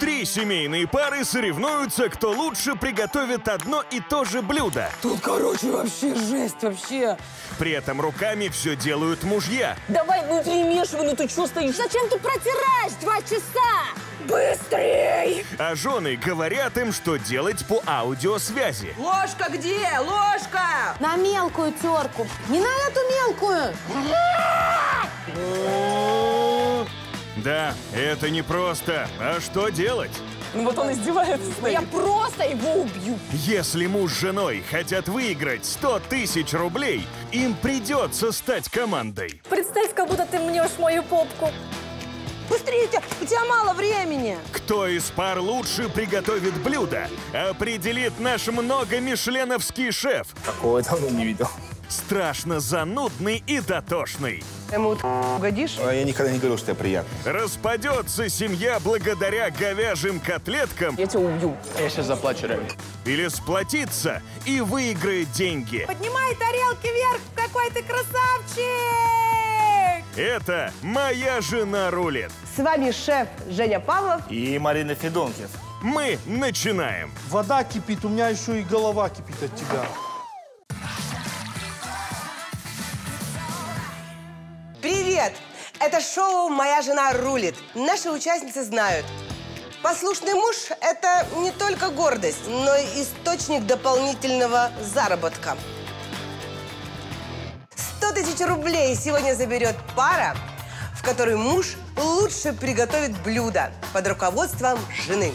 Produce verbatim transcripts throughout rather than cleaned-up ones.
Три семейные пары соревнуются, кто лучше приготовит одно и то же блюдо. Тут, короче, вообще жесть, вообще. При этом руками все делают мужья. Давай внутри мешивай, ну ты что стоишь? Зачем ты протираешь два часа? Быстрей! А жены говорят им, что делать по аудиосвязи. Ложка где? Ложка! На мелкую терку. Не на эту мелкую. Да, это непросто. А что делать? Ну вот он издевается. Я просто его убью. Если муж с женой хотят выиграть сто тысяч рублей, им придется стать командой. Представь, как будто ты мнешь мою попку. Быстрее, у тебя мало времени. Кто из пар лучше приготовит блюдо, определит наш многомишленовский шеф. Такого давно не видел. Страшно занудный и дотошный. Ему угодишь? А я никогда не говорил, что я приятный. Распадется семья благодаря говяжьим котлеткам. Я тебя убью. Я сейчас заплачу, реально. Или сплотится и выиграет деньги. Поднимай тарелки вверх, какой ты красавчик! Это «Моя жена рулит». С вами шеф Женя Павлов. И Марина Федункив. Мы начинаем. Вода кипит, у меня еще и голова кипит от тебя. Привет! Это шоу «Моя жена рулит». Наши участницы знают. Послушный муж – это не только гордость, но и источник дополнительного заработка. сто тысяч рублей сегодня заберет пара, в которой муж лучше приготовит блюдо под руководством жены.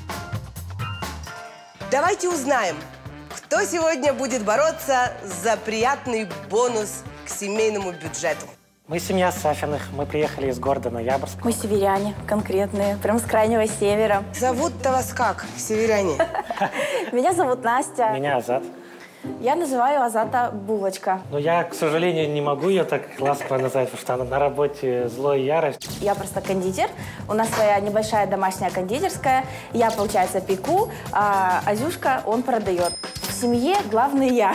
Давайте узнаем, кто сегодня будет бороться за приятный бонус к семейному бюджету. Мы семья Сафиных. Мы приехали из города Ноябрьск. Мы северяне, конкретные, прям с крайнего севера. Зовут-то вас как, северяне? Меня зовут Настя. Меня Азат. Я называю Азата Булочка. Но я, к сожалению, не могу ее так ласково назвать, потому что она на работе злой и ярость. Я просто кондитер. У нас своя небольшая домашняя кондитерская. Я, получается, пеку, а Азюшка, он продает. В семье главный я.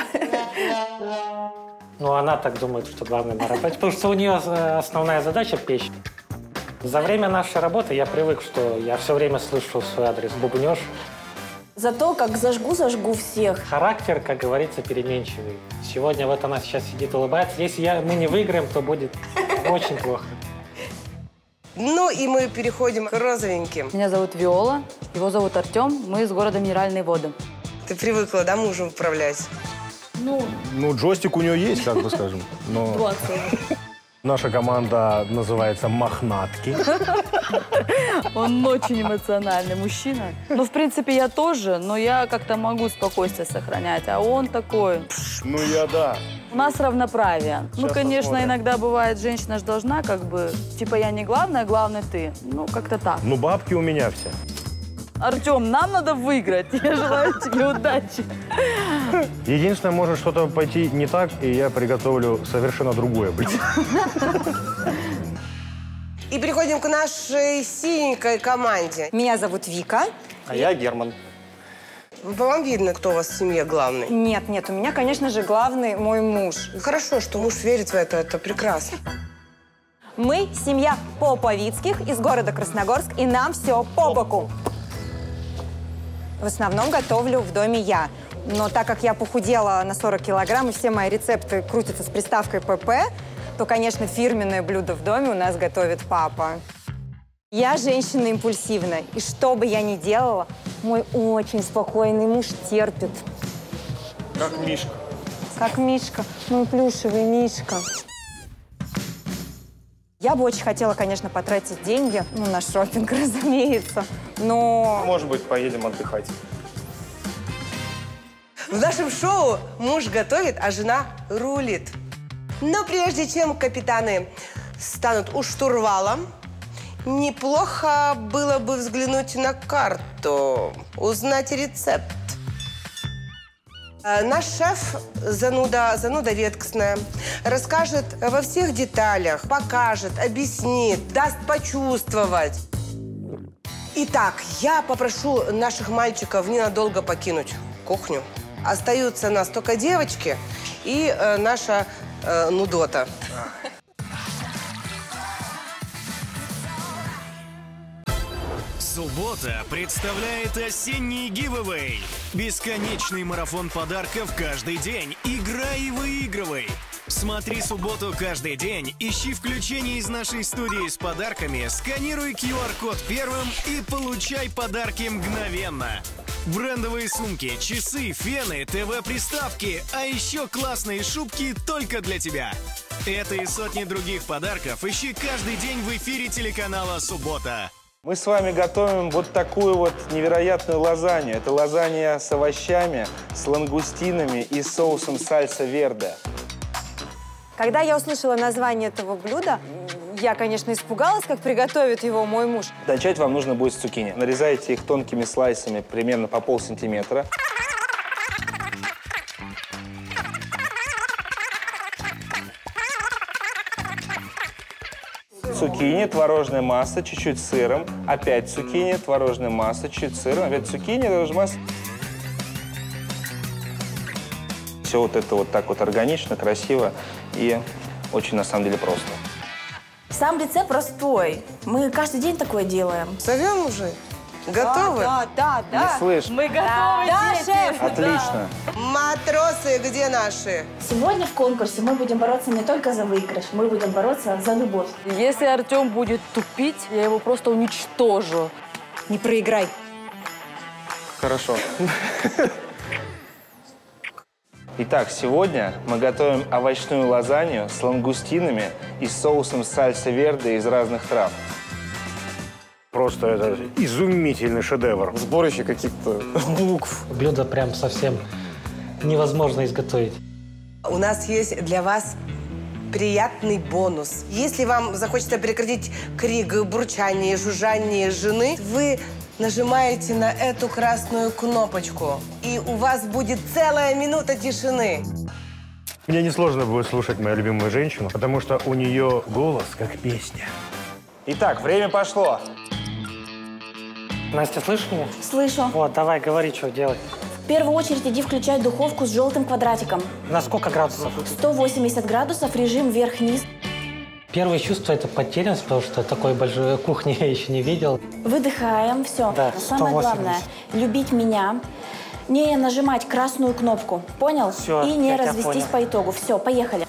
Ну, она так думает, что главное на работе, потому что у нее основная задача – печь. За время нашей работы я привык, что я все время слышу свой адрес бубнёж. Зато как зажгу-зажгу всех. Характер, как говорится, переменчивый. Сегодня вот она сейчас сидит, улыбается. Если я, мы не выиграем, то будет очень плохо. Ну и мы переходим к розовеньким. Меня зовут Виола, его зовут Артем, мы из города Минеральные воды. Ты привыкла, да, мужем управлять? Ну, Ну, джойстик у нее есть, как бы скажем. Но двадцать. наша команда называется «Мохнатки». Он очень эмоциональный мужчина. Ну, в принципе, я тоже, но я как-то могу спокойствие сохранять, а он такой. Ну, я да. У нас равноправие. Ну, Сейчас конечно, посмотрим. иногда бывает, женщина же должна как бы, типа, я не главная, главное ты. Ну, как-то так. Ну, бабки у меня все. Артем, нам надо выиграть. Я желаю тебе удачи. Единственное, может что-то пойти не так, и я приготовлю совершенно другое блюдо. И переходим к нашей синенькой команде. Меня зовут Вика. А я Герман. По вам видно, кто у вас в семье главный? Нет, нет, у меня, конечно же, главный мой муж. Хорошо, что муж верит в это, это прекрасно. Мы семья Поповицких из города Красногорск, и нам все по боку. В основном готовлю в доме я. Но так как я похудела на сорок килограмм, и все мои рецепты крутятся с приставкой ПП, то, конечно, фирменное блюдо в доме у нас готовит папа. Я женщина импульсивная, и что бы я ни делала, мой очень спокойный муж терпит. Как Мишка. Как Мишка, мой плюшевый Мишка. Я бы очень хотела, конечно, потратить деньги, ну, на шопинг, разумеется, но... Может быть, поедем отдыхать. В нашем шоу муж готовит, а жена рулит. Но прежде чем капитаны станут у штурвала, неплохо было бы взглянуть на карту, узнать рецепт. Э, Наш шеф, зануда, зануда редкостная, расскажет во всех деталях, покажет, объяснит, даст почувствовать. Итак, я попрошу наших мальчиков ненадолго покинуть кухню. Остаются нас только девочки и э, наша э, нудота. Злой Суббота представляет осенний гивэвэй. Бесконечный марафон подарков каждый день. Играй и выигрывай. Смотри субботу каждый день, ищи включения из нашей студии с подарками, сканируй ку ар код первым и получай подарки мгновенно. Брендовые сумки, часы, фены, ТВ-приставки, а еще классные шубки только для тебя. Это и сотни других подарков ищи каждый день в эфире телеканала «Суббота». Мы с вами готовим вот такую вот невероятную лазанью. Это лазанья с овощами, с лангустинами и соусом сальса верде. Когда я услышала название этого блюда, я, конечно, испугалась, как приготовит его мой муж. Начать вам нужно будет с цукини. Нарезайте их тонкими слайсами, примерно по полсантиметра. Цукини, творожная масса, чуть-чуть сыром. Опять цукини, творожная масса, чуть-чуть сыром. Опять цукини, творожная масса. Все вот это вот так вот органично, красиво и очень, на самом деле, просто. Сам рецепт простой. Мы каждый день такое делаем. Зовем уже? Готовы? Да, да, да. Не слышь. Мы готовы, Да, дети. шеф. Отлично. Матросы, где наши? Сегодня в конкурсе мы будем бороться не только за выигрыш, мы будем бороться за любовь. Если Артем будет тупить, я его просто уничтожу. Не проиграй. Хорошо. Итак, сегодня мы готовим овощную лазанью с лангустинами и соусом сальса верде из разных трав. Просто это изумительный шедевр. Сборище каких-то букв. Блюдо прям совсем невозможно изготовить. У нас есть для вас приятный бонус. Если вам захочется прекратить крик, бурчание, жужжание жены, вы нажимаете на эту красную кнопочку, и у вас будет целая минута тишины. Мне несложно будет слушать мою любимую женщину, потому что у нее голос как песня. Итак, время пошло. Настя, слышишь меня? Слышу. Вот, давай, говори, что делать. В первую очередь иди включай духовку с желтым квадратиком. На сколько градусов? сто восемьдесят градусов, режим вверх-вниз. Первое чувство – это потерянность, потому что такой большой кухни я еще не видел. Выдыхаем, все. Да, Самое главное – любить меня, не нажимать красную кнопку, понял? Все, и не я тебя развестись понял. по итогу. Все, поехали.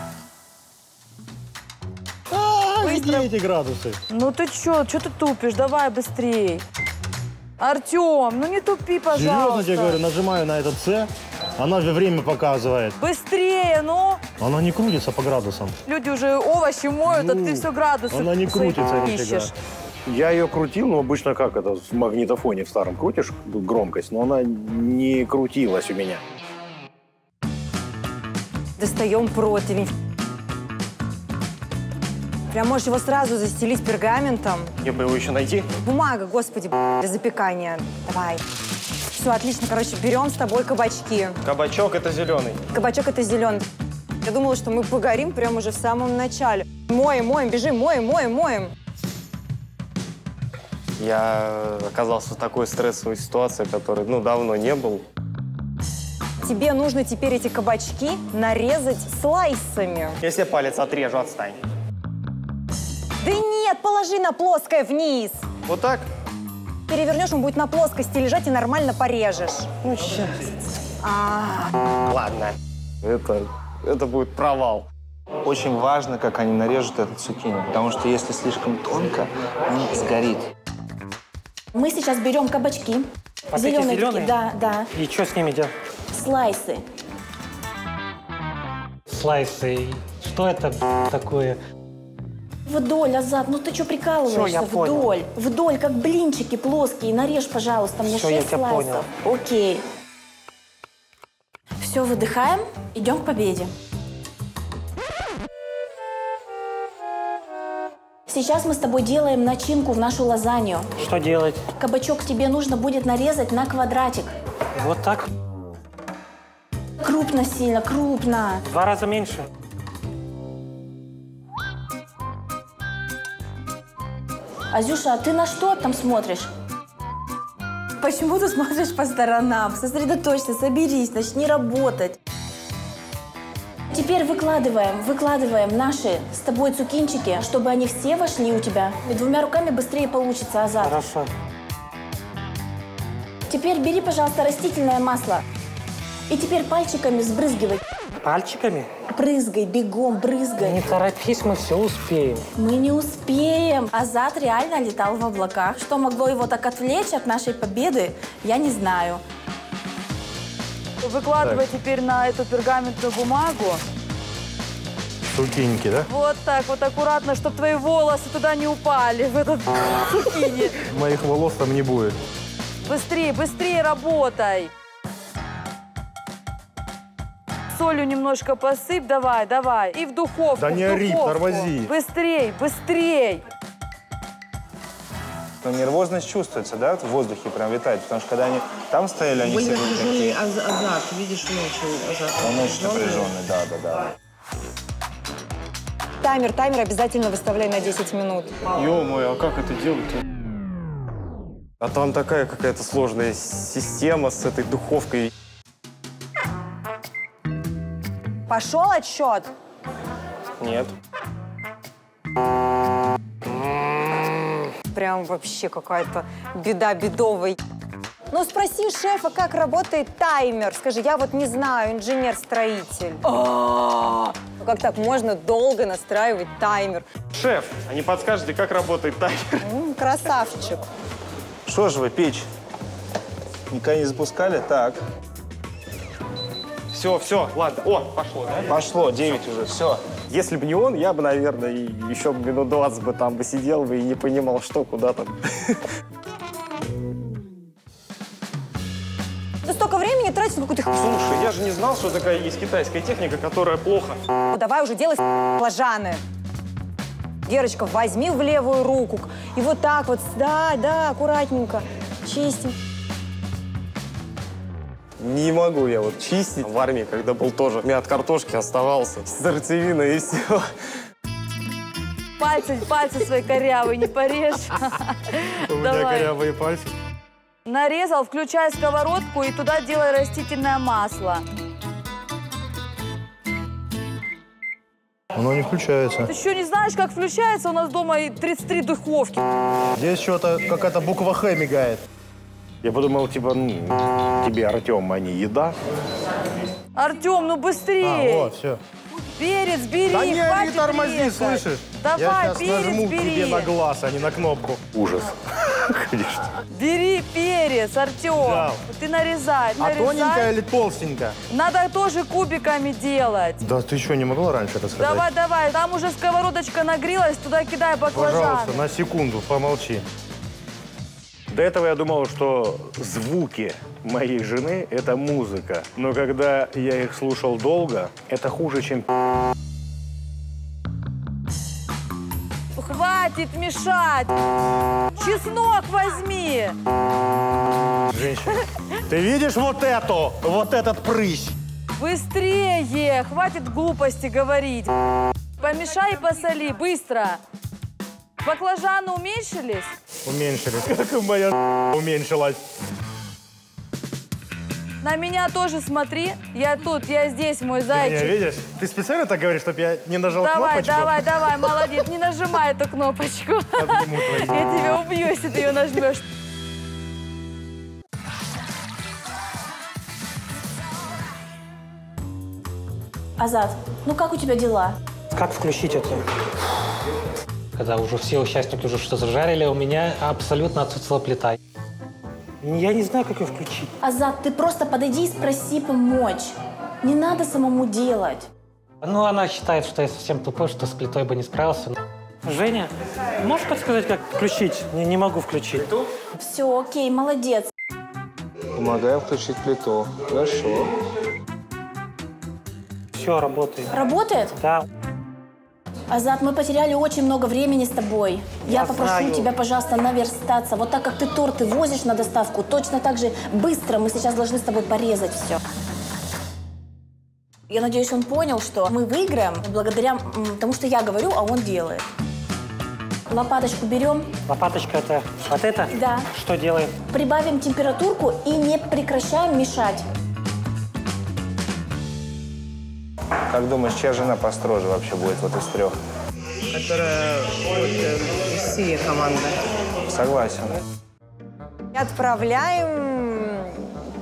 Где эти градусы? Ну ты чё, чё ты тупишь? Давай быстрей. Артем, ну не тупи, пожалуйста. Серьезно тебе говорю, нажимаю на этот «С», она же время показывает. Быстрее, ну. Она не крутится по градусам. Люди уже овощи моют, а Ну, ты все градусы Она не свои крутится нифига. ищешь. Я ее крутил, но обычно как это, в магнитофоне в старом крутишь громкость, но она не крутилась у меня. Достаем противень. Прям можешь его сразу застелить пергаментом. Где бы его еще найти? Бумага, господи, для запекания. Давай. Все, отлично. Короче, берем с тобой кабачки. Кабачок это зеленый. Кабачок это зеленый. Я думала, что мы погорим прямо уже в самом начале. Моем, моем, бежим, моем, моем, моем. Я оказался в такой стрессовой ситуации, которой, ну, давно не был. Тебе нужно теперь эти кабачки нарезать слайсами. Если я палец отрежу, отстань. Да нет, положи на плоское вниз. Вот так? Перевернешь, он будет на плоскости лежать и нормально порежешь. Ну, сейчас. А, Ладно. Это, это будет провал. Очень важно, как они нарежут этот цукини, потому что если слишком тонко, он сгорит. Мы сейчас берем кабачки. Вот эти Зеленые зеленые? такие, да, да. И что с ними делать? Слайсы. Слайсы. Что это такое? Вдоль, Азат, ну ты что прикалываешься? Всё, я понял. Вдоль. Вдоль, как блинчики плоские. Нарежь, пожалуйста, мне Всё, я шесть тебя слайсов. Окей. Все, выдыхаем. Идем к победе. Сейчас мы с тобой делаем начинку в нашу лазанью. Что делать? Кабачок тебе нужно будет нарезать на квадратик. Вот так? Крупно сильно, крупно. В два раза меньше? Азюша, а ты на что там смотришь? Почему ты смотришь по сторонам? Сосредоточься, соберись, начни работать. Теперь выкладываем, выкладываем наши с тобой цукинчики, чтобы они все вошли у тебя. И двумя руками быстрее получится, Азат. Хорошо. теперь бери, пожалуйста, растительное масло. И теперь пальчиками сбрызгивай. Пальчиками? Брызгай, бегом, брызгай. Не торопись, мы все успеем. Мы не успеем. Азат реально летал в облаках. Что могло его так отвлечь от нашей победы, я не знаю. Выкладывай теперь на эту пергаментную бумагу. Сукиньки, да? Вот так вот аккуратно, чтобы твои волосы туда не упали, в этот цукини. Моих волос там не будет. Быстрее, быстрее работай. Солью немножко посыпь, давай, давай. И в духовку, Да в не ори, духовку. тормози. Быстрей, быстрей. Но нервозность чувствуется, да, в воздухе прям витает, потому что когда они там стояли, они все были такие... азарт, видишь, ночью азарт. Он очень напряженный, да, да, да. Таймер, таймер обязательно выставляй на десять минут. Ё-моё, а как это делать-то? А там такая какая-то сложная система с этой духовкой. Пошел отсчет? Нет. Прям вообще какая-то беда бедовой. Ну, спроси шефа, как работает таймер. Скажи, я вот не знаю, инженер-строитель. Ну, как так можно долго настраивать таймер? Шеф, а не подскажете, как работает таймер? М, красавчик. Что же вы, печь? Никогда не запускали? Так. Все, все, ладно. О, пошло, да? Пошло, девять уже, все. Если бы не он, я бы, наверное, и еще минут двадцать бы там бы сидел бы и не понимал, что, куда там. Ты столько времени тратишь на какую-то... Слушай, я же не знал, что такая есть китайская техника, которая плохо. Ну, давай уже делай баклажаны. Герочка, возьми в левую руку. И вот так вот, да, да, аккуратненько. Чистим. Не могу я вот чистить. В армии, когда был тоже, у меня от картошки оставался сердцевина и все. Пальцы, пальцы свои корявые не порежь. У меня корявые пальцы. Нарезал, включай сковородку и туда делай растительное масло. Оно не включается. Ты еще не знаешь, как включается? У нас дома и тридцать три духовки. Здесь что-то, какая-то буква Х мигает. Я подумал, типа, ну, тебе, Артем, а не еда. Артем, ну быстрее. А, вот, все. Перец бери, Да не ори, хватит тормози, резать. слышишь? Давай, Я сейчас перец нажму бери. тебе на глаз, а не на кнопку. Ужас. Конечно. Бери перец, Артем. Взял. Ты нарезай, А нарезай. тоненькая или толстенькая? Надо тоже кубиками делать. Да ты что, не могла раньше это сказать? Давай, давай. Там уже сковородочка нагрелась, туда кидай баклажаны. Пожалуйста, на секунду, помолчи. До этого я думал, что звуки моей жены – это музыка. Но когда я их слушал долго, это хуже, чем... Хватит мешать. Чеснок возьми. Женщина, ты видишь вот эту, вот этот прыщ? Быстрее. Хватит глупости говорить. Помешай и посоли. Быстро. Баклажаны уменьшились? Уменьшились. Как моя уменьшилась. На меня тоже смотри. Я тут, я здесь, мой Ты зайчик. меня видишь? Ты специально так говоришь, чтобы я не нажал Давай, кнопочку? давай, давай, молодец. Не нажимай эту кнопочку. Обниму твою. Я тебя убью, если ты ее нажмешь. Азат, ну как у тебя дела? Как включить это? Когда уже все участники уже что-то зажарили, у меня абсолютно отсутствовала плита. Я не знаю, как ее включить. Азат, ты просто подойди и спроси помочь. Не надо самому делать. Ну, она считает, что я совсем тупой, что с плитой бы не справился. Женя, можешь подсказать, как включить? Не, не могу включить. Все, окей, молодец. Помогаем включить плиту. Хорошо. Все, работает. Работает? Да. Азат, мы потеряли очень много времени с тобой. Я, Я попрошу знаю. тебя, пожалуйста, наверстаться. Вот так, как ты торты возишь на доставку, точно так же быстро мы сейчас должны с тобой порезать все. Я надеюсь, он понял, что мы выиграем благодаря м, тому, что я говорю, а он делает. Лопаточку берем. Лопаточка это вот это? Да. Что делаем? Прибавим температурку и не прекращаем мешать. Как думаешь, чья жена построже вообще будет вот из трех? Которая вот, э, из Сирии команда. Согласен. Отправляем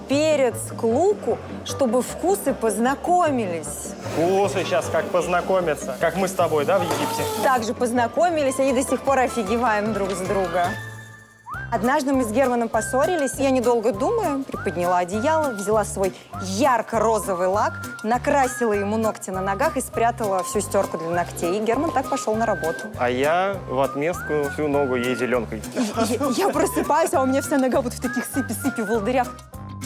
перец к луку, чтобы вкусы познакомились. Вкусы сейчас как познакомиться. Как мы с тобой, да, в Египте? Также познакомились, и до сих пор офигеваем друг с друга. Однажды мы с Германом поссорились, я, недолго думая, приподняла одеяло, взяла свой ярко-розовый лак, накрасила ему ногти на ногах и спрятала всю стерку для ногтей. И Герман так пошел на работу. А я в отместку всю ногу ей зеленкой. Я, я просыпаюсь, а у меня вся нога вот в таких сыпи-сыпи волдырях.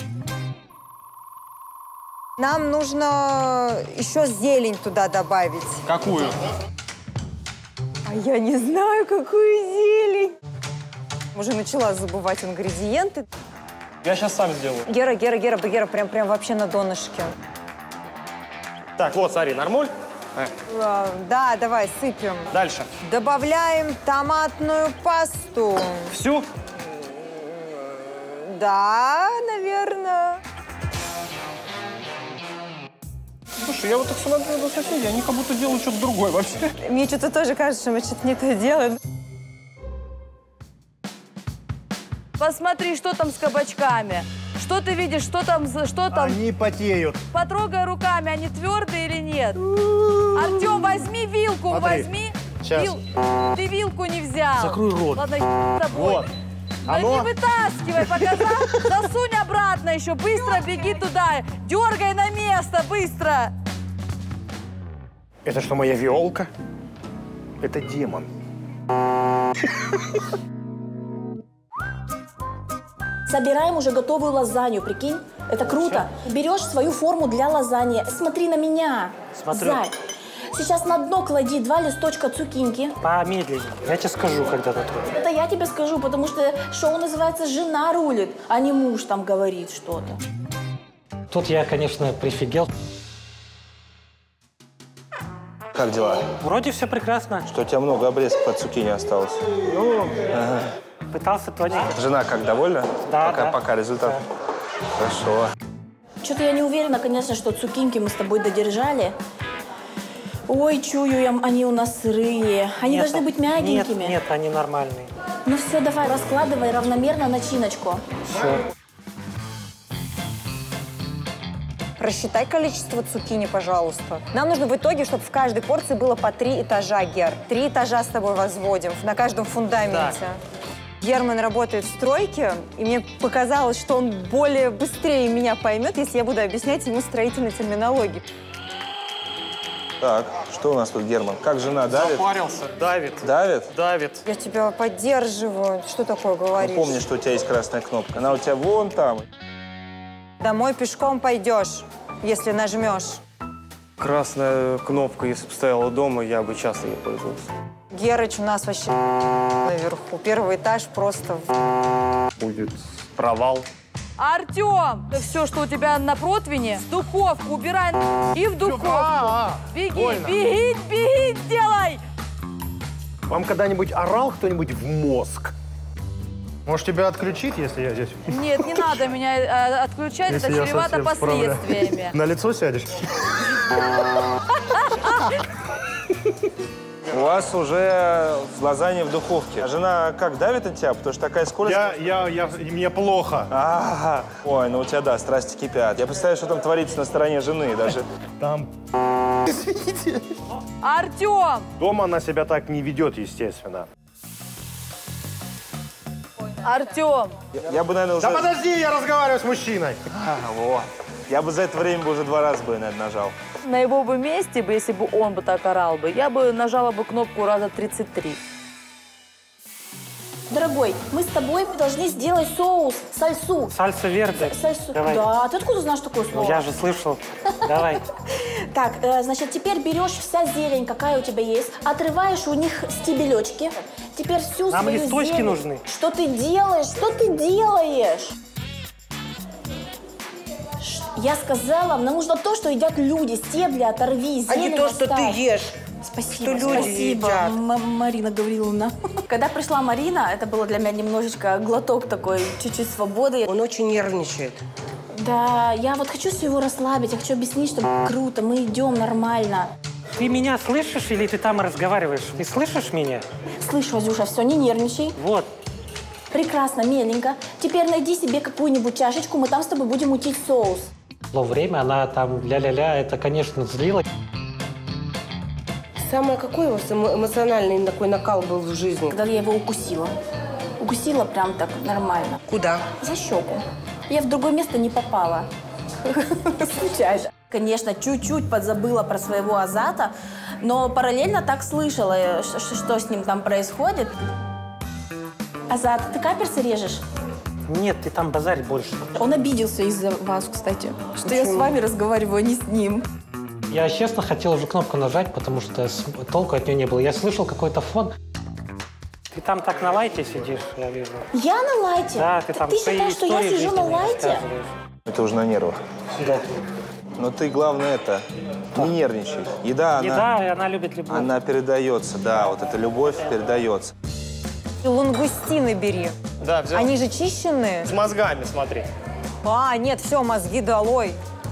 Нам нужно еще зелень туда добавить. Какую? А я не знаю, какую зелень. Уже начала забывать ингредиенты. Я сейчас сам сделаю. Гера, Гера, Гера, Гера, прям, прям вообще на донышке. Так, вот, смотри, нормуль. А, да, давай, сыпем. Дальше. Добавляем томатную пасту. Всю? Да, наверное. Слушай, я вот так смотрю на соседей, они как будто делают что-то другое вообще. Мне что-то тоже кажется, что мы что-то не то делаем. Посмотри, что там с кабачками. Что ты видишь, что там, что там? Они потеют. Потрогай руками, они твердые или нет? Артем, возьми вилку, Смотри. возьми. Сейчас. Вил... Ты вилку не взял. Закрой рот. Ладно, с тобой. Вот. Да Оно? не вытаскивай, показал. Засунь обратно еще, быстро беги туда. Дергай на место, быстро. Это что, моя виолка? Это демон. Собираем уже готовую лазанью, прикинь? Это круто. Берешь свою форму для лазаньи. Смотри на меня. Смотрю. Зай. Сейчас на дно клади два листочка цукинки. Помедленнее. Я тебе скажу, когда натру. Это я тебе скажу, потому что шоу называется «Жена рулит», а не муж там говорит что-то. Тут я, конечно, прифигел. Как дела? Вроде все прекрасно. Что у тебя много обрезков от цукини осталось? Ну, Ага. пытался тоненько. Жена как, довольна? Да, пока, да. Пока результат. Хорошо. Что-то я не уверена, конечно, что цукинки мы с тобой додержали. Ой, чую я, они у нас сырые. Они Нет, должны быть мягенькими. Нет, нет, они нормальные. Ну все, давай, раскладывай равномерно начиночку. Все. Рассчитай количество цукини, пожалуйста. Нам нужно в итоге, чтобы в каждой порции было по три этажа, Гер. Три этажа с тобой возводим на каждом фундаменте. Так. Герман работает в стройке, и мне показалось, что он более быстрее меня поймет, если я буду объяснять ему строительную терминологию. Так, что у нас тут, Герман? Как жена давит? Запарился. Давит. Давит? Давит. Я тебя поддерживаю. Что такое говоришь? Ну, помни, что у тебя есть красная кнопка. Она у тебя вон там. Домой пешком пойдешь, если нажмешь. Красная кнопка, если бы стояла дома, я бы часто ей пользовался. Герыч у нас вообще наверху. Первый этаж просто... Будет провал. Артем, это все, что у тебя на противне, в духовку убирай и в духовку. А, Беги, больно. беги, беги, делай. Вам когда-нибудь орал кто-нибудь в мозг? Может, тебя отключить, если я здесь? Нет, не надо меня э, отключать, Если это я чревато совсем справляюсь. последствиями. На лицо сядешь? У вас уже лазанья в духовке. А жена как, давит от тебя? Потому что такая скорость... Я, я, я, мне плохо. А, ой, ну у тебя, да, страсти кипят. Я представляю, что там творится на стороне жены даже. Там... Артем! Дома она себя так не ведет, естественно. Артем! Я, я бы, наверное, уже... Да подожди, я разговариваю с мужчиной. А, во. Я бы за это время бы уже два раза бы, наверное, нажал. На его бы месте, бы, если бы он бы так орал бы, я бы нажала бы кнопку раза тридцать три. Дорогой, мы с тобой должны сделать соус, сальсу. Сальса верде. Сальсу. Давай. Да, ты откуда знаешь такое Ну, слово? я же слышал. Давай. Так, э, значит, теперь берешь вся зелень, какая у тебя есть, отрываешь у них стебелечки. Теперь всю Нам свою листочки зелень... нужны. Что ты делаешь? Что ты делаешь? Ш- Я сказала, нам нужно то, что едят люди. Стебли оторви, А зелень не то, что ты оставь. ешь. Спасибо, Что люди спасибо, едят. М- Марина Гавриловна. Когда пришла Марина, это было для меня немножечко глоток такой, чуть-чуть свободы. Он очень нервничает. Да, я вот хочу его расслабить, я хочу объяснить, что круто, мы идем нормально. Ты меня слышишь или ты там разговариваешь? Ты слышишь меня? Слышу, Азюша, все, не нервничай. Вот. Прекрасно, меленько. Теперь найди себе какую-нибудь чашечку, мы там с тобой будем мутить соус. В время она там ля-ля-ля, это, конечно, злило. Самое какой у вас эмо- эмоциональный такой накал был в жизни? Когда я его укусила. Укусила прям так нормально. Куда? За щеку. Я в другое место не попала. Случайно. Конечно, чуть-чуть подзабыла про своего Азата, но параллельно так слышала, что, что с ним там происходит. Азат, ты каперсы режешь? Нет, ты там базарь больше. Он обиделся из-за вас, кстати, что я с вами разговариваю, а не с ним. Я, честно, хотел уже кнопку нажать, потому что толку от нее не было. Я слышал какой-то фон. Ты там так на лайте сидишь, я вижу. Я на лайте? Да, ты там Ты свои считаешь, что я истории сижу на жизненные лайте? рассказываешь. Это уже на нервах. Да. Но ты, главное, это, не нервничай. Еда, она, Еда, она любит любовь. она передается, да, вот эта любовь передается. Лангустины бери. Да, взял. Они же чищенные. С мозгами, смотри. А, нет, все, мозги долой.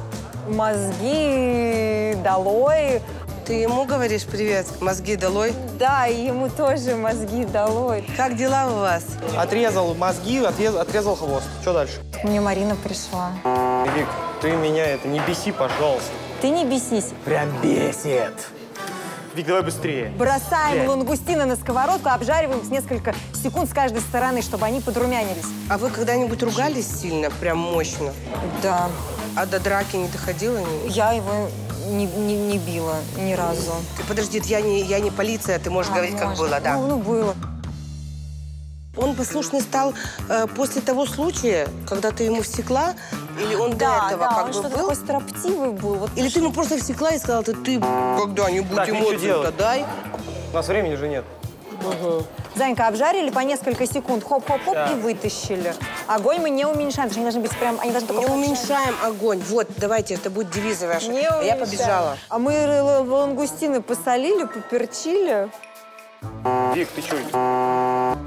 Мозги долой. Ты ему говоришь привет, мозги долой? Да, и ему тоже мозги долой. Как дела у вас? Отрезал мозги, отрезал, отрезал хвост. Что дальше? Мне Марина пришла. Вик, ты меня это не беси, пожалуйста. Ты не бесись. Прям бесит. Вик, давай быстрее. Бросаем Блядь. лангустины на сковородку, обжариваем с несколько секунд с каждой стороны, чтобы они подрумянились. А вы когда-нибудь ругались сильно, прям мощно? Да. А до драки не доходило? Не? Я его не, не, не била ни разу. Ты подожди, я не, я не полиция, ты можешь А, говорить, как можно. было, да? Ну, ну, было. Он послушный стал э, после того случая, когда ты ему всекла? Или он до Да, этого да, как он бы что-то был? такой строптивый был. Вот Или ты ему просто всекла и сказала, ты, ты когда-нибудь Так, ничего эмоции-то делать. дай? У нас времени же нет. Угу. Занька, обжарили по несколько секунд, хоп-хоп-хоп, Да. и вытащили. Огонь мы не уменьшаем, потому что они должны быть прям, они должны Не только уменьшаем огонь. Вот, давайте, это будет девиз ваш. Не А я уменьшаем. побежала. А мы л- лангустины посолили, поперчили. Вик, ты что?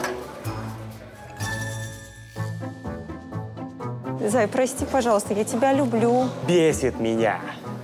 Зай, прости, пожалуйста, я тебя люблю. Бесит меня.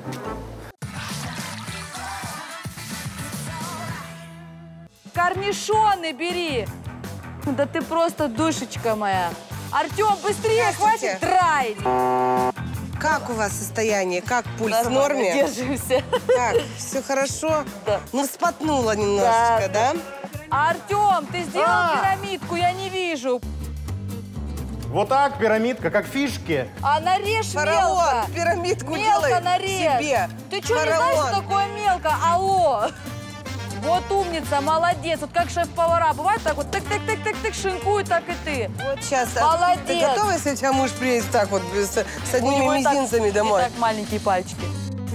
Корнишоны бери. Да ты просто душечка моя. Артем, быстрее, Здравствуйте. хватит драить. Как у вас состояние? Как пульс? В Нормально, норме? держимся. Как? Все хорошо? Да. Ну, вспотнула немножечко, да? Артем, ты сделал А! пирамидку, я не вижу. Вот так, пирамидка, как фишки. А нарежь Фараон, мелко. пирамидку Мелко делай нарежь. себе. Ты что, не знаешь, Фараон. что такое мелко? Алло. Вот умница, молодец. Вот как шеф-повара бывает, так вот тык-тык-тык-тык-тык, шинкуют, так и ты. Вот сейчас. Молодец. Ты готова, если у тебя муж приедет так вот, с, с У одними него и так- мизинцами и домой? так маленькие пальчики.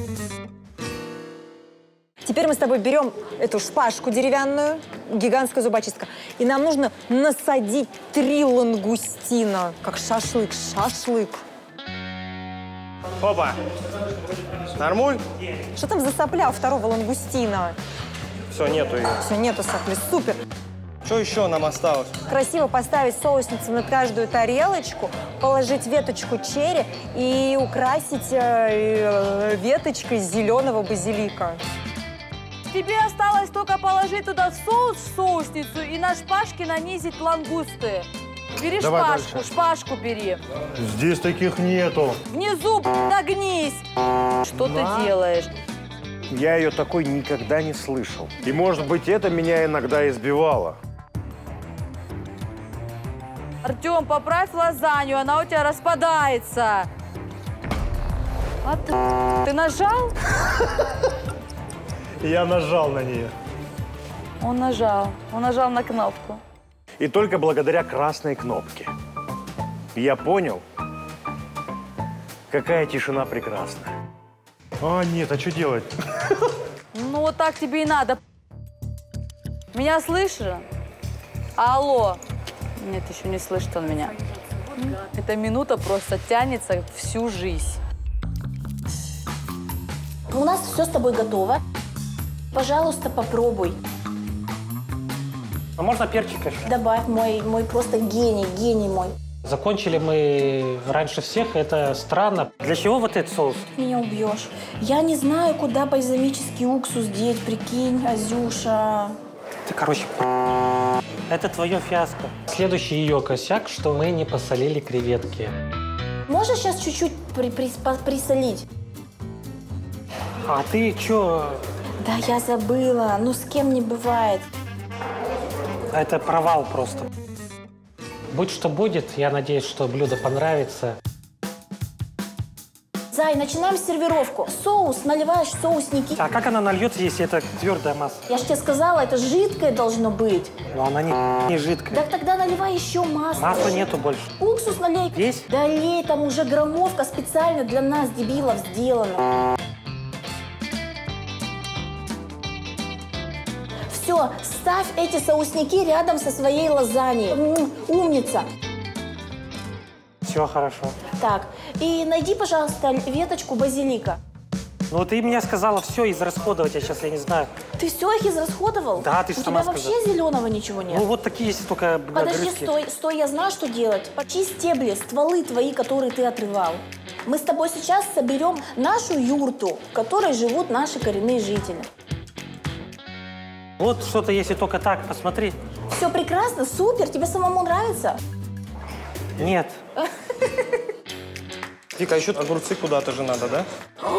Теперь мы с тобой берем эту шпажку деревянную, гигантская зубочистка, и нам нужно насадить три лангустина, как шашлык, шашлык. Опа. Нормуль? Что там за сопля у второго лангустина? Все, нету ее. Все, нету сопли, супер. Что еще нам осталось? Красиво поставить соусницу на каждую тарелочку, положить веточку черри и украсить э, э, веточкой зеленого базилика. Тебе осталось только положить туда соус в соусницу и на шпажке нанизить лангусты. Бери Давай шпажку, дальше. шпажку бери. Здесь таких нету. Внизу нагнись. Что ты делаешь? Я ее такой никогда не слышал. И, может быть, это меня иногда избивало. Артем, поправь лазанью, она у тебя распадается. А ты, ты нажал? Я нажал на нее. Он нажал. Он нажал на кнопку. И только благодаря красной кнопке я понял, какая тишина прекрасная. А, нет, а что делать? Ну, вот так тебе и надо. Меня слышишь? Алло. Нет, еще не слышит он меня. Эта минута просто тянется всю жизнь. У нас все с тобой готово. Пожалуйста, попробуй. А можно перчик еще? Добавь мой, мой просто гений, гений мой. Закончили мы раньше всех, это странно. Для чего вот этот соус? Ты меня убьешь. Я не знаю, куда бальзамический уксус деть, прикинь, Азюша. Ты, короче, Это твое фиаско. Следующий ее косяк, что мы не посолили креветки. Можешь сейчас чуть-чуть при, при, присолить? А ты чё? Да я забыла. Ну, с кем не бывает. Это провал просто. Будь что будет, я надеюсь, что блюдо понравится. Зай, начинаем сервировку. Соус, наливаешь в соусники. А как она нальется, если это твердая масса? Я же тебе сказала, это жидкое должно быть. Но она не, не жидкая. Так тогда наливай еще масло. Масла нету больше. Уксус налей. Есть? Да лей, там уже граммовка специально для нас, дебилов, сделана. Все, ставь эти соусники рядом со своей лазаньей. М-м, умница. Все хорошо. Так, и найди, пожалуйста, веточку базилика. Ну, ты мне сказала все израсходовать, я сейчас, я не знаю. Ты все их израсходовал? Да, ты же У сама тебя сказала. вообще зеленого ничего нет? Ну, вот такие есть только Подожди, огрызки. стой, стой, я знаю, что делать. Почти стебли, стволы твои, которые ты отрывал. Мы с тобой сейчас соберем нашу юрту, в которой живут наши коренные жители. Вот что-то, если только так, посмотри. Все прекрасно, супер, тебе самому нравится? Нет. Вика, а еще огурцы куда-то же надо, да?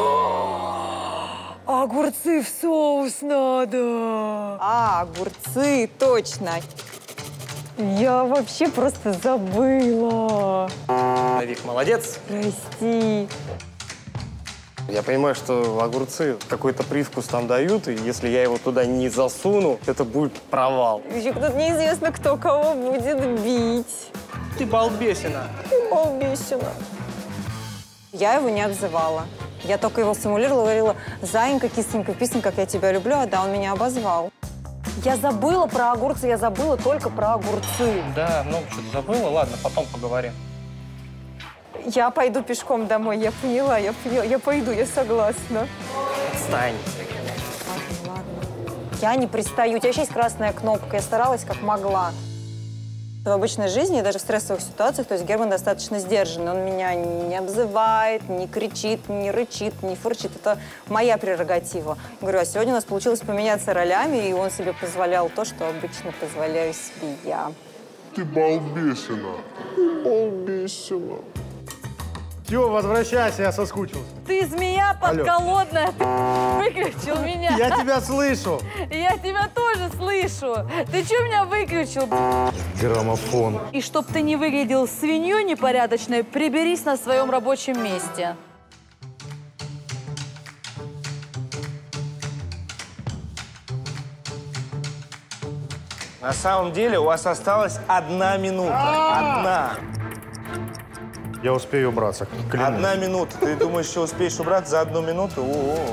Огурцы в соус надо. А, огурцы, точно. Я вообще просто забыла. Вик, молодец. Прости. Я понимаю, что огурцы какой-то привкус там дают, и если я его туда не засуну, это будет провал. Еще тут неизвестно, кто кого будет бить. Ты балбесина. Ты балбесина. Я его не обзывала. Я только его симулировала, говорила: «Заинька, кисленька, писенька, как я тебя люблю», а да, он меня обозвал. Я забыла про огурцы, я забыла только про огурцы. Да, много что-то забыла. Ладно, потом поговорим. Я пойду пешком домой, я поняла, я поняла. Я пойду, я согласна. Отстань. Ладно, ладно. Я не пристаю. У тебя еще есть красная кнопка. Я старалась как могла. В обычной жизни, даже в стрессовых ситуациях, то есть Герман достаточно сдержанный. Он меня не обзывает, не кричит, не рычит, не фырчит. Это моя прерогатива. Говорю, а сегодня у нас получилось поменяться ролями, и он себе позволял то, что обычно позволяю себе я. Ты балбесина. Ты балбесина. Все, возвращайся, я соскучился. Ты змея подколодная, ты выключил меня. Я тебя слышу. Я тебя тоже слышу. Ты что меня выключил? Граммофон. И чтоб ты не выглядел свиньей непорядочной, приберись на своем рабочем месте. На самом деле у вас осталась одна минута. Одна. Я успею убраться, клянусь. Одна минута. Ты думаешь, что успеешь убраться за одну минуту? О-о-о.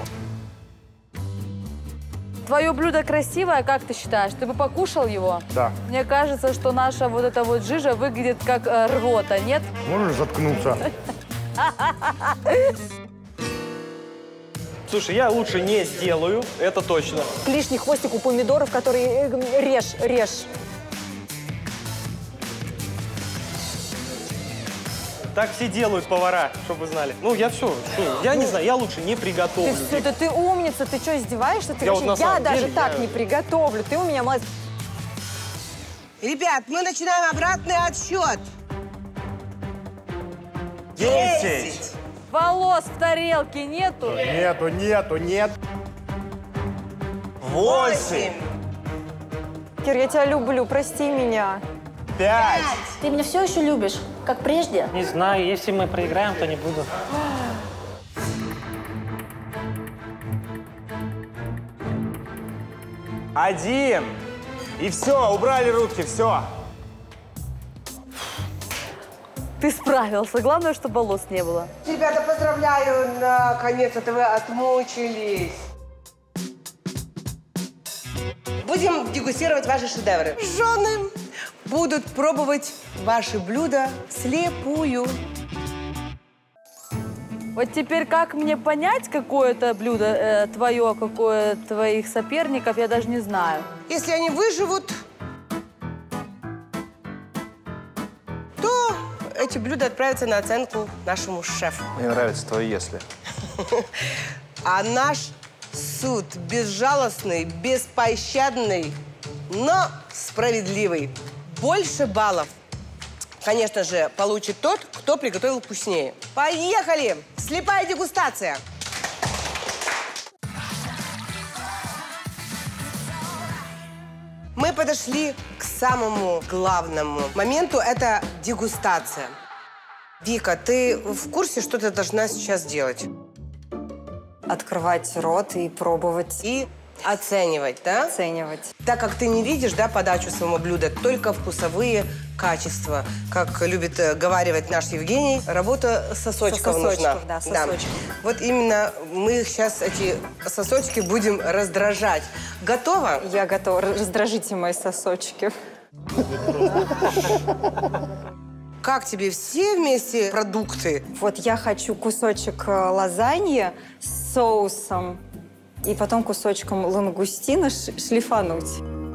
Твое блюдо красивое, как ты считаешь? Ты бы покушал его? Да. Мне кажется, что наша вот эта вот жижа выглядит как э, рвота, нет? Можешь заткнуться? Слушай, я лучше не сделаю, это точно. Лишний хвостик у помидоров, который э, режь, режь. Так все делают повара, чтобы вы знали. Ну, я все, я не знаю, я лучше не приготовлю. Ты, ты, ты умница, ты что, издеваешься? Ты Я вообще, вот на я самом даже деле, так я- не приготовлю. Ты у меня молодец. Ребят, мы начинаем обратный отсчет. Десять. Волос в тарелке нету? Нету, нету, нет. Восемь. Кир, я тебя люблю, прости меня. Пять. Ты меня все еще любишь, как прежде? Не знаю, если мы проиграем, то не буду. Один. И все, убрали руки, все. Ты справился. Главное, чтобы волос не было. Ребята, поздравляю, наконец-то вы отмучились. Будем дегустировать ваши шедевры. Жены будут пробовать ваши блюда слепую. Вот теперь как мне понять, какое это блюдо э, твое, а какое твоих соперников, я даже не знаю. Если они выживут, то эти блюда отправятся на оценку нашему шефу. Мне нравится твое «если». А наш суд безжалостный, беспощадный но справедливый. Больше баллов, конечно же, получит тот, кто приготовил вкуснее. Поехали! Слепая дегустация. Мы подошли к самому главному моменту. Это дегустация. Вика, ты в курсе, что ты должна сейчас делать? Открывать рот и пробовать. И оценивать, да? Оценивать. Так как ты не видишь, да, подачу своего блюда, только вкусовые качества. Как любит э, говаривать наш Евгений, работа сосочков, Со нужна. сосочков, да, сосочки. Вот именно мы сейчас эти сосочки будем раздражать. Готова? Я готова. Раздражите мои сосочки. Как тебе все вместе продукты? Вот я хочу кусочек лазаньи с соусом и потом кусочком лангустина шлифануть.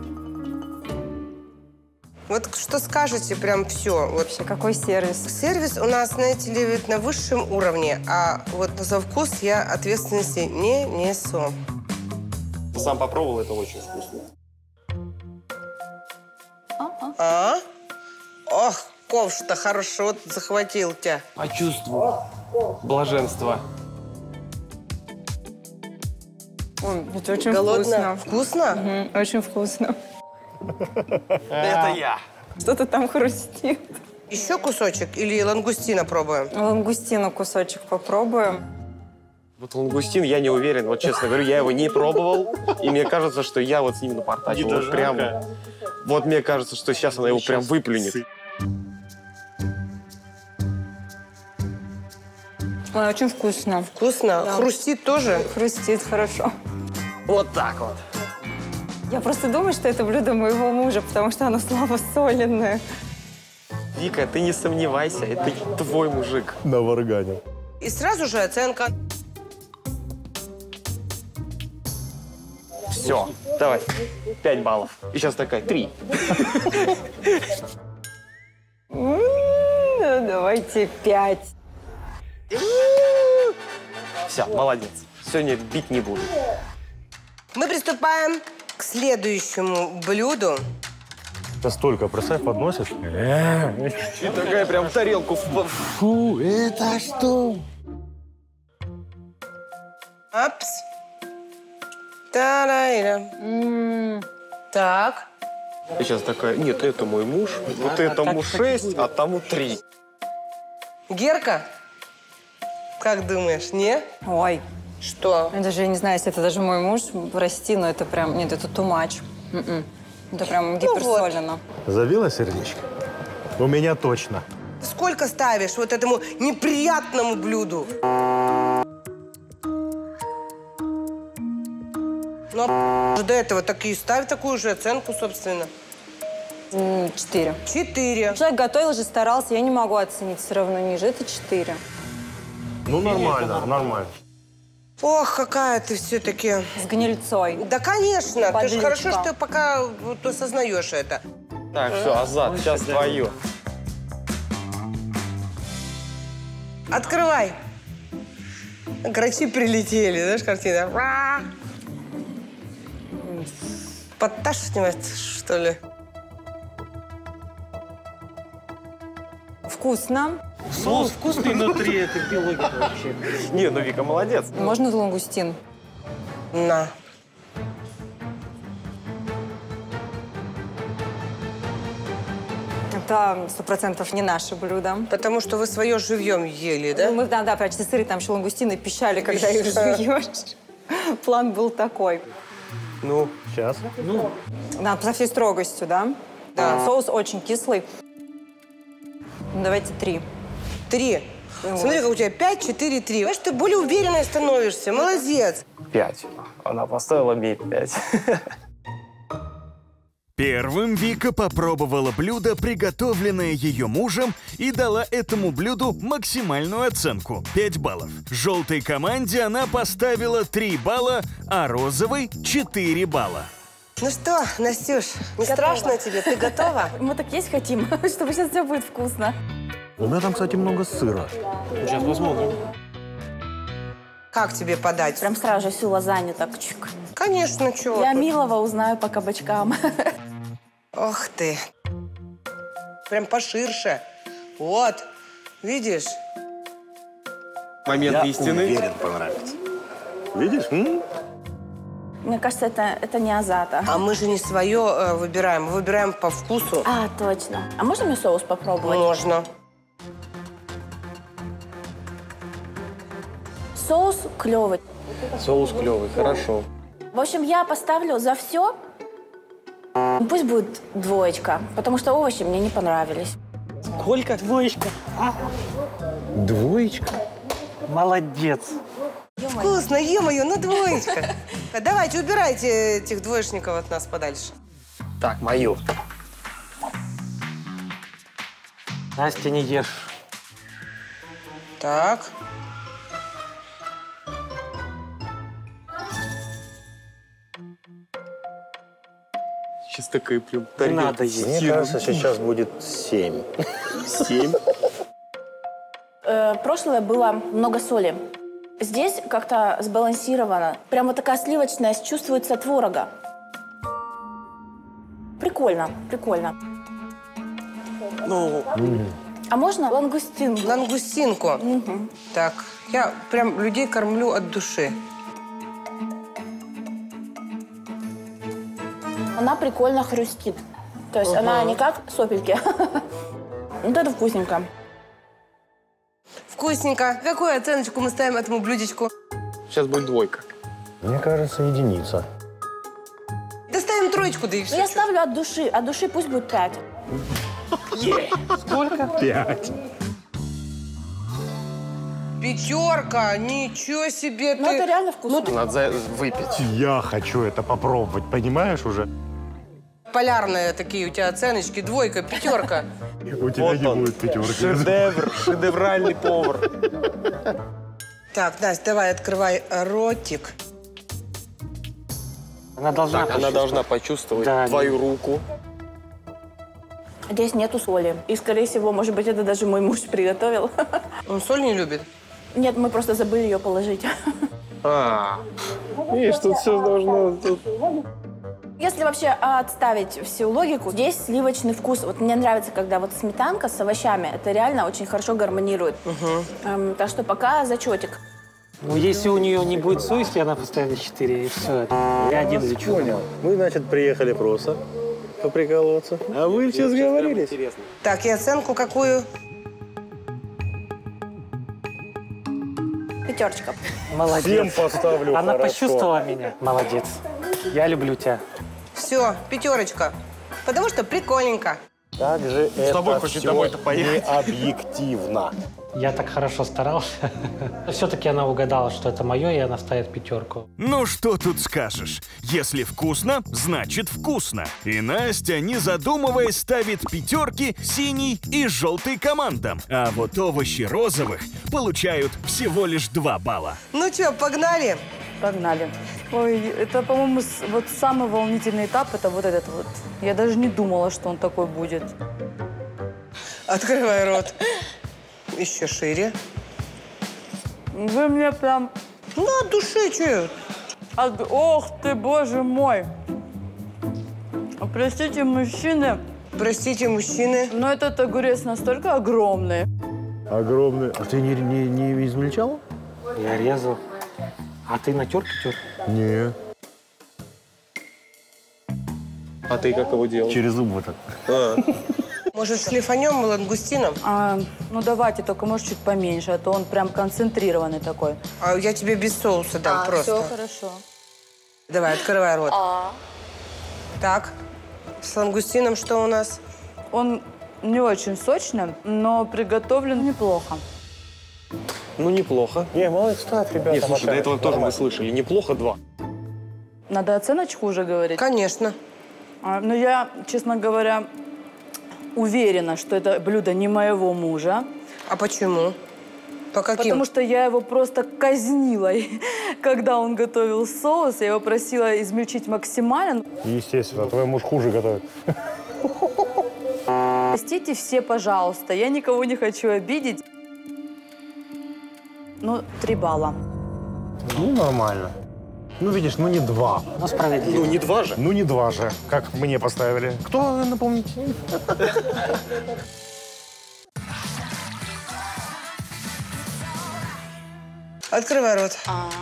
Вот что скажете, прям все. Вот. Вообще, какой сервис? Сервис у нас, знаете ли, на высшем уровне, а вот за вкус я ответственности не несу. Сам попробовал, это очень вкусно. А? Ох, ковш-то хорошо захватил тебя. Почувствовал блаженство. Ой, это очень Голодно? вкусно. Вкусно? Угу, очень вкусно. Это я. Что-то там хрустит. Еще кусочек или лангустина пробуем? Лангустину кусочек попробуем. Вот лангустин, я не уверен, вот честно говорю, я его не пробовал, и мне кажется, что я вот с ним напортачил. Вот прям, вот мне кажется, что сейчас она его прям выплюнет. Ой, очень вкусно. Вкусно? Да. Хрустит тоже? Хрустит хорошо. Вот так вот. Я просто думаю, что это блюдо моего мужа, потому что оно слабосоленное. Вика, ты не сомневайся, это твой мужик. Наварганил. И сразу же оценка. Все, давай, пять баллов. И сейчас такая, три. Давайте пять. Все, молодец. Сегодня бить не буду. Мы приступаем к следующему блюду. Это столько, представь, подносишь. И такая прям в тарелку. Фу, это что? Апс. Та-ра-ра. Так. И сейчас такая, нет, это мой муж, вот этому шесть, а тому три. Герка, как думаешь, не? Ой. Что? Я даже не знаю, если это даже мой муж, прости, но это прям, нет, это too much. Mm-mm. Это прям гиперсолено. Забила сердечко? У меня точно. Сколько ставишь вот этому неприятному блюду? Ну, а до этого так и ставь такую же оценку, собственно. Четыре. Четыре. Человек готовил же, старался, я не могу оценить все равно ниже. Это четыре. Ну, нормально, нормально. Ох, какая ты все-таки. С гнильцой. Да, конечно. Ты же Подлючка. хорошо, что ты пока вот осознаешь это. Так, все, Азат, сейчас твое. Открывай. Грачи прилетели, знаешь, картина. Подташнивает, что ли? Вкусно. Соус вкусный внутри, это биология вообще. Не, ну Вика молодец. Можно лангустин? На. Это сто процентов не наше блюдо. Потому что вы свое живьем ели, да? Ну, мы, да, да, прочти сыры, там еще лангустины пищали, когда их жуешь. План был такой. Ну, сейчас. Ну, Да, со всей строгостью, да? Да. Соус очень кислый. Ну, давайте три. Три. Смотри, как у тебя пять, четыре, три. Знаешь, ты более уверенной становишься. Молодец. Пять. Она поставила мне пять. Первым Вика попробовала блюдо, приготовленное ее мужем, и дала этому блюду максимальную оценку – пять баллов. Желтой команде она поставила три балла, а розовой – четыре балла. Ну что, Настюш, не Готова. страшно тебе? Ты готова? Мы так есть хотим, чтобы сейчас все будет вкусно. У меня там, кстати, много сыра. Сейчас посмотрим. Как тебе подать? Прям сразу же всю лазанью так чик. Конечно, чего? Я тут. милого узнаю по кабачкам. Ох ты. Прям поширше. Вот. Видишь? Момент Я истины. уверен, понравится. Видишь? М? Мне кажется, это, это не азата. А мы же не свое э, выбираем, мы выбираем по вкусу. А, точно. А можно мне соус попробовать? Можно. Соус клевый. Соус клевый, хорошо. В общем, я поставлю за все. Пусть будет двоечка, потому что овощи мне не понравились. Сколько? Двоечка. А? Двоечка? Молодец. Вкусно, е-мое, ну двоечка. Давайте, убирайте этих двоечников от нас подальше. Так, мою. Настя, не ешь. Так. Сейчас такая прям Не надо Мне есть. кажется, сейчас будет семь. Семь. Э, прошлое было много соли. Здесь как-то сбалансировано. Прям вот такая сливочность чувствуется творога. Прикольно, прикольно. Ну, А можно лангустин? Лангустинку. Угу. Так, я прям людей кормлю от души. Она прикольно хрустит. То есть она не как сопельки. Вот это вкусненько. Вкусненько. Какую оценочку мы ставим этому блюдечку? сейчас будет двойка. Мне кажется, единица. Да ставим троечку, да и все. Ну, я ставлю от души. От души пусть будет пять. Сколько? Пять. Пятерка, ничего себе ты. Ну, это реально вкусно. Надо за- выпить. Я хочу это попробовать, понимаешь уже? Полярные такие у тебя оценочки. Двойка, пятерка. У тебя Вот не он. будет пятерки. Шедевр, шедевральный повар. Так, Настя, давай, открывай ротик. Она должна Так, она должна почувствовать Да, твою руку. Здесь нету соли. И, скорее всего, может быть, это даже мой муж приготовил. Он соль не любит? Нет, мы просто забыли ее положить. А, видишь, тут все должно... тут- Если вообще отставить всю логику, здесь сливочный вкус. Вот мне нравится, когда вот сметанка с овощами, это реально очень хорошо гармонирует. Эм, так что пока зачетик. Ну, если у нее не будет совести, она поставит четыре, и все. Я один лечу. Понял. Мы, значит, приехали просто поприкалываться. А вы все сговорились? Так, и оценку какую? Пятерочка. Молодец. Всем поставлю Она хорошо. почувствовала меня. Молодец. Я люблю тебя. Все, пятерочка. Потому что прикольненько. Как же С тобой это хочет все домой-то поехать. не объективно. Я так хорошо старался. Все-таки она угадала, что это мое, и она ставит пятерку. Ну что тут скажешь? Если вкусно, значит вкусно. И Настя, не задумываясь, ставит пятерки синий и желтый командам. А вот овощи розовых получают всего лишь два балла. Ну что, погнали? Погнали. Ой, это, по-моему, с- вот самый волнительный этап, это вот этот вот. Я даже не думала, что он такой будет. Открывай рот. Еще шире. Вы мне прям... Ну, от души, что? от- Ох ты, боже мой! Простите, мужчины, Простите, мужчины. но этот огурец настолько огромный. Огромный. А ты не, не, не измельчал? Я резал. А ты натер пятерку? Не. А ты как его делал? Через зубы так. А, Может, шлифанем лангустином? А, ну давайте, только может чуть поменьше, а то он прям концентрированный такой. А я тебе без соуса дам просто. все хорошо. Давай, открывай рот. Так, с лангустином что у нас? Он не очень сочный, но приготовлен неплохо. ну, неплохо. Не, молодец, ставь, ребята. Нет, слушай, до пока. этого тоже мы Нормально. слышали. Неплохо два. Надо оценочку уже говорить? Конечно. А, но я, честно говоря, уверена, что это блюдо не моего мужа. А почему? По каким? Потому что я его просто казнила, когда он готовил соус. Я его просила измельчить максимально. Естественно, твой муж хуже готовит. Простите все, пожалуйста, я никого не хочу обидеть. Ну, три балла. Ну, нормально. Ну, видишь, ну не два. Ну, справедливо. Ну, не два же. Ну, не два же, как мне поставили. Кто, напомните? Открывай рот.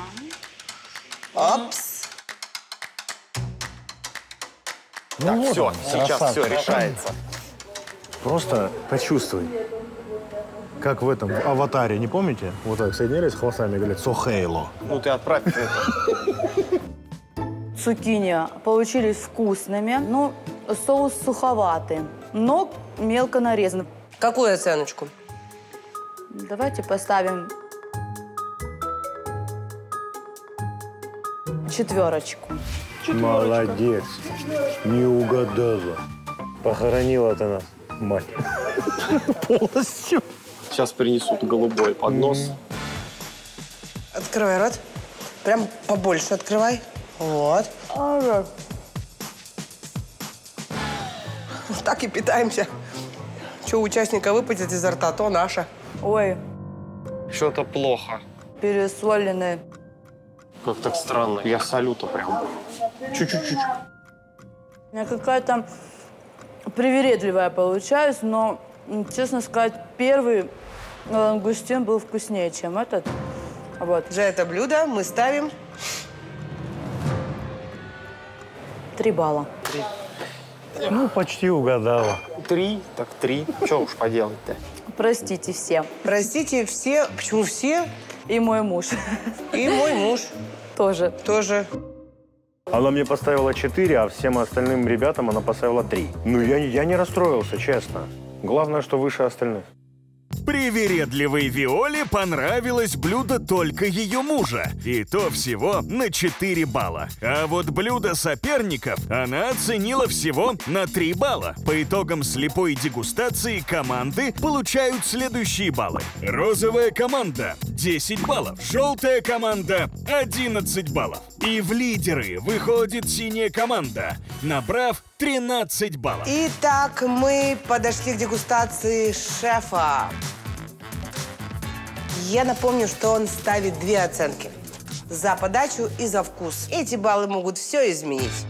Опс. Так, Ну, все, вот он, сейчас красавчик. все решается. Просто почувствуй. Как в этом, в «Аватаре», не помните? Вот так соединились хвостами и говорят «Сохейло». Ну, ты отправь это. Цукини получились вкусными, но соус суховатый, но мелко нарезан. Какую оценочку? Давайте поставим четверочку. Молодец. Не угадала. Похоронила ты нас, мать. Полностью. Сейчас принесут голубой поднос. Открывай рот. Прям побольше открывай. Вот. Так и питаемся. Что у участника выпадет изо рта, то наше. Ой, Что-то плохо. пересоленный. Как так странно. Я солю-то прям. Чуть-чуть-чуть. У меня какая-то привередливая получаюсь, но, честно сказать, первый лангустин был вкуснее, чем этот. Вот. За это блюдо мы ставим... Три балла. Ну, почти угадала. Три, так три. Что уж поделать-то? Простите все. Простите все. Почему все? И мой муж. И мой муж. Тоже. Тоже. Она мне поставила четыре, а всем остальным ребятам она поставила три. Ну, я, я не расстроился, честно. Главное, что выше остальных. Привередливой Виоле понравилось блюдо только ее мужа. И то всего на четыре балла. А вот блюдо соперников она оценила всего на три балла. По итогам слепой дегустации команды получают следующие баллы. Розовая команда – десять баллов. Желтая команда – одиннадцать баллов. И в лидеры выходит синяя команда, набрав тринадцать баллов. Итак, мы подошли к дегустации шефа. Я напомню, что он ставит две оценки. За подачу и за вкус. Эти баллы могут все изменить.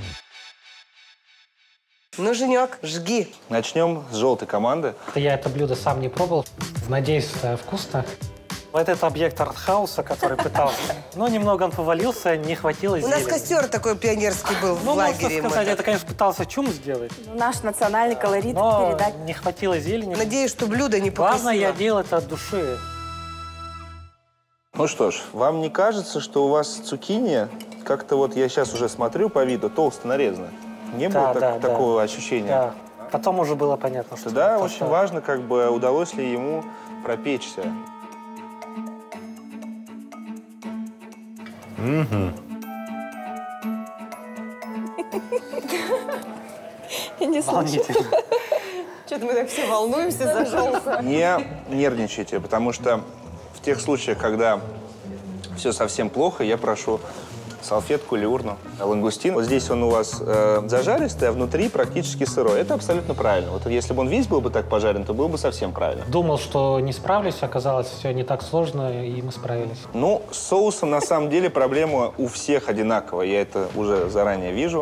Ну, Женек, жги. Начнем с желтой команды. Я это блюдо сам не пробовал. Надеюсь, э, вкусно. Вот это объект артхауса, который пытался. Но немного он повалился, не хватило У зелени. нас костер такой пионерский был в Ну, можно лагере. сказать, Мы это, конечно, пытался чум сделать. Наш национальный колорит Но передать. не хватило зелени. Надеюсь, что блюдо не покосило. Главное, я делал это от души. Ну что ж, вам не кажется, что у вас цукини, как-то вот я сейчас уже смотрю по виду, толсто нарезано? Не Да, было так- да, да. такого ощущения? Да. Потом уже было понятно, что... Да, это очень что- важно, как бы, удалось ли ему пропечься. Угу. Не слышу. Что-то мы так все волнуемся за желтое. Не нервничайте, потому что в тех случаях, когда все совсем плохо, я прошу салфетку или урну. Лангустин, вот здесь он у вас э, зажаристый, а внутри практически сырой. Это абсолютно правильно. Вот если бы он весь был бы так пожарен, то было бы совсем правильно. Думал, что не справлюсь, оказалось, все не так сложно, и мы справились. Ну, с соусом на самом деле проблема у всех одинаковая. Я это уже заранее вижу.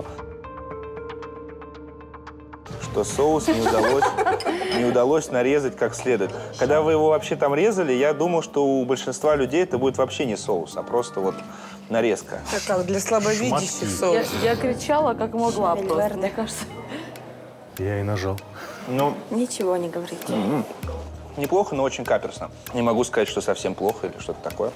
Что соус не удалось, не удалось нарезать как следует. Когда вы его вообще там резали, я думал, что у большинства людей это будет вообще не соус, а просто вот нарезка. Так как, для слабовидящих Я, соус. я кричала, как могла просто, мне кажется. Я и нажал. Ну, Ничего не говорите. м-м, неплохо, но очень каперсно. Не могу сказать, что совсем плохо или что-то такое.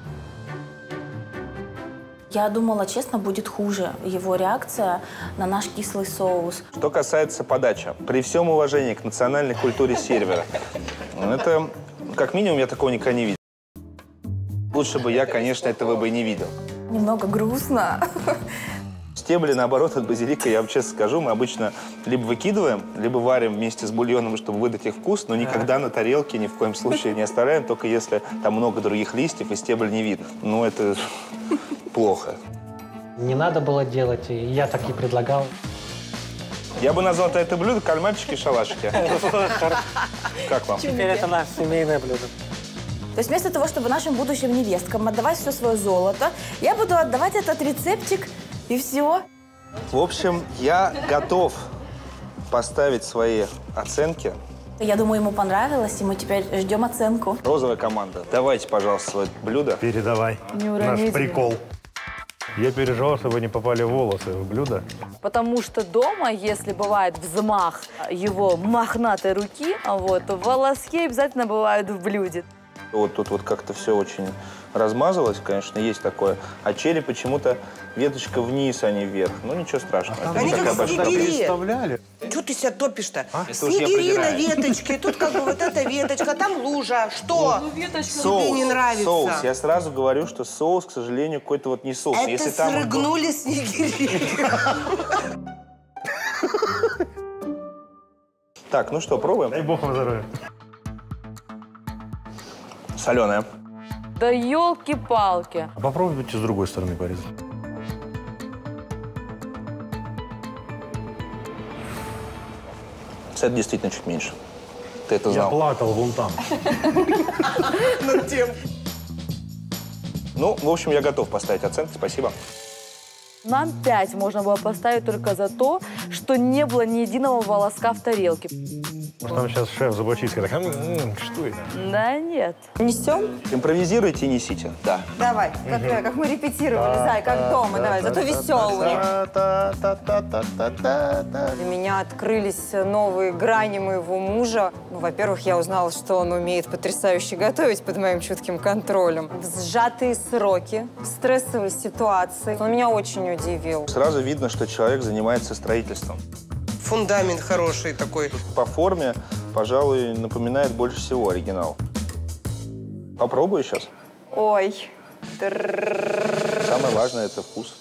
Я думала, честно, будет хуже его реакция на наш кислый соус. Что касается подачи, при всем уважении к национальной культуре сервера, это, как минимум, я такого никогда не видел. Лучше бы я, конечно, этого бы и не видел. Немного грустно. Стебли, наоборот, от базилика, я вам честно скажу, мы обычно либо выкидываем, либо варим вместе с бульоном, чтобы выдать их вкус, но никогда на тарелке ни в коем случае не оставляем, только если там много других листьев и стебель не видно. Ну, это плохо. Не надо было делать, и я так и предлагал. Я бы назвал это блюдо кальмарчики и шалашики. Как вам? Теперь это наше семейное блюдо. То есть вместо того, чтобы нашим будущим невесткам отдавать все свое золото, я буду отдавать этот рецептик, и все. В общем, я готов поставить свои оценки. Я думаю, ему понравилось, и мы теперь ждем оценку. Розовая команда, давайте, пожалуйста, свое блюдо. Передавай. Не Наш уроните. прикол. Я переживал, чтобы не попали волосы в блюдо. Потому что дома, если бывает взмах его мохнатой руки, вот, то волоски обязательно бывают в блюде. Вот тут вот как-то все очень размазалось, конечно, есть такое. А черри почему-то веточка вниз, а не вверх. Ну, ничего страшного. А они как снегири. Представляли? Чего ты себя топишь-то? А? Снегири на веточке, тут как бы вот эта веточка, там лужа. Что? Ну, веточка. Соус, Тебе не нравится? соус. Я сразу говорю, что соус, к сожалению, какой-то вот не соус. Это Если там он был- срыгнули снегири. Так, ну что, пробуем? Дай бог вам здоровья. Соленая. Да елки-палки. А попробуйте с другой стороны порезать. Это действительно чуть меньше. Ты это Я знал. плакал вон там. Над тем. Ну, в общем, я готов поставить оценки. Спасибо. Нам пять можно было поставить только за то, что не было ни единого волоска в тарелке. Может, там сейчас шеф зубочистка так, «М, что это? Да нет. Несем? Импровизируйте и несите. Да. Давай, как, как мы репетировали, Зай, как дома, давай, зато веселые. Для меня открылись новые грани моего мужа. Ну, во-первых, я узнала, что он умеет потрясающе готовить под моим чутким контролем. В сжатые сроки, в стрессовой ситуации. Он меня очень удивил. Сразу видно, что человек занимается строительством. Фундамент хороший такой. По форме, пожалуй, напоминает больше всего оригинал. Попробую сейчас. Ой. Самое важное – это вкус.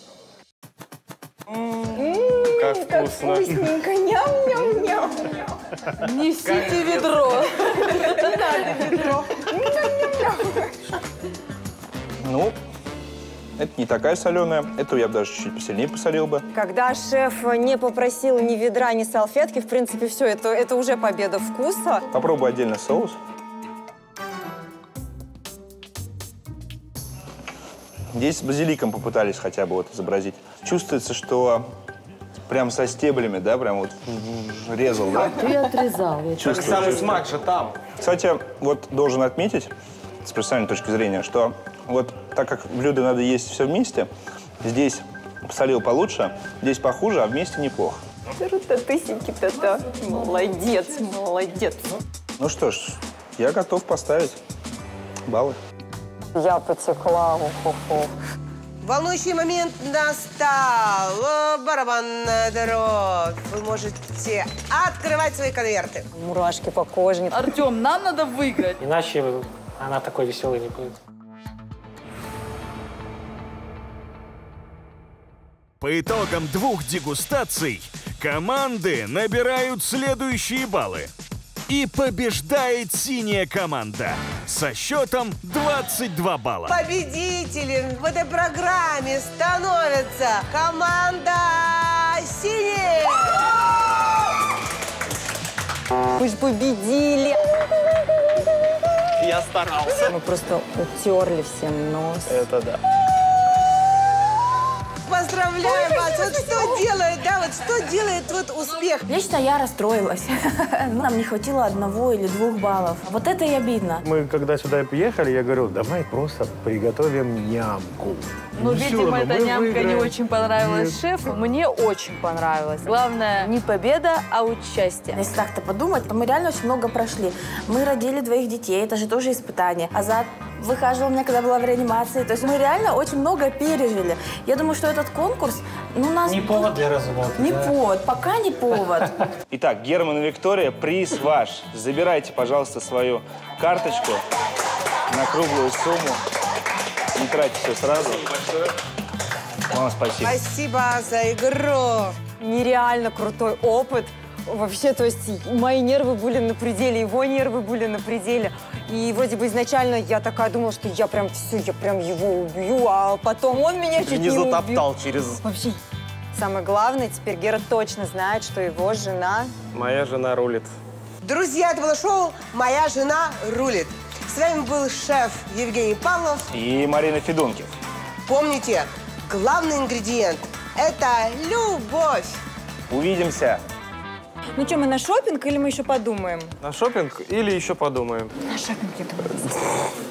Как вкусно. Вкусненько, ням-ням-ням. Несите ведро. Не надо ведро. Ну, это не такая соленая. Эту я бы даже чуть посильнее посолил бы. Когда шеф не попросил ни ведра, ни салфетки, в принципе, все, это, это уже победа вкуса. Попробую отдельно соус. Здесь с базиликом попытались хотя бы вот изобразить. Чувствуется, что прям со стеблями, да, прям вот резал, да? Ты отрезал. я Чувствую, Самый чувствую. смак же там. Кстати, вот должен отметить, с профессиональной точки зрения, что вот так как блюдо надо есть все вместе, здесь посолил получше, здесь похуже, а вместе неплохо. Круто, тысеньки-то, да. Молодец, молодец. Ну что ж, я готов поставить баллы. Я потекла, уху-ху. Волнующий момент настал. О, барабанная дробь. Вы можете открывать свои конверты. Мурашки по коже. Артем, нам надо выиграть. Иначе она такой веселой не будет. По итогам двух дегустаций команды набирают следующие баллы. И побеждает синяя команда со счетом двадцать два балла. Победителем в этой программе становится команда «Синяя». Вы же победили. Я старался. Мы просто утерли всем нос. Это да. Поздравляю вас! Вот что делает, да, вот что делает вот успех? Лично я расстроилась. Нам не хватило одного или двух баллов. Вот это и обидно. Мы когда сюда приехали, я говорю, давай просто приготовим нямку. Ну, Всё видимо, равно эта мы нямка не выиграем. очень понравилась Нет. шефу. Мне очень понравилось. Главное, не победа, а участие. Если так-то подумать, то мы реально очень много прошли. Мы родили двоих детей, это же тоже испытание. Азат выхаживал меня, когда была в реанимации. То есть мы реально очень много пережили. Я думаю, что этот конкурс, ну, нас... Не повод для развода. Не да? повод, пока не повод. Итак, Герман и Виктория, приз ваш. Забирайте, пожалуйста, свою карточку на круглую сумму. Не тратьте все сразу. Вам спасибо. Спасибо за игру. Нереально крутой опыт. Вообще, то есть мои нервы были на пределе, его нервы были на пределе. И вроде бы изначально я такая думала, что я прям все, я прям его убью, а потом он меня чуть Не не убил. затоптал через... Вообще. Самое главное, теперь Гера точно знает, что его жена... Моя жена рулит. Друзья, это было шоу «Моя жена рулит». С вами был шеф Евгений Павлов. И Марина Федункив. Помните, главный ингредиент – это любовь. Увидимся. Ну что, мы на шопинг или мы еще подумаем? На шопинг или еще подумаем? На шопинг, я думаю.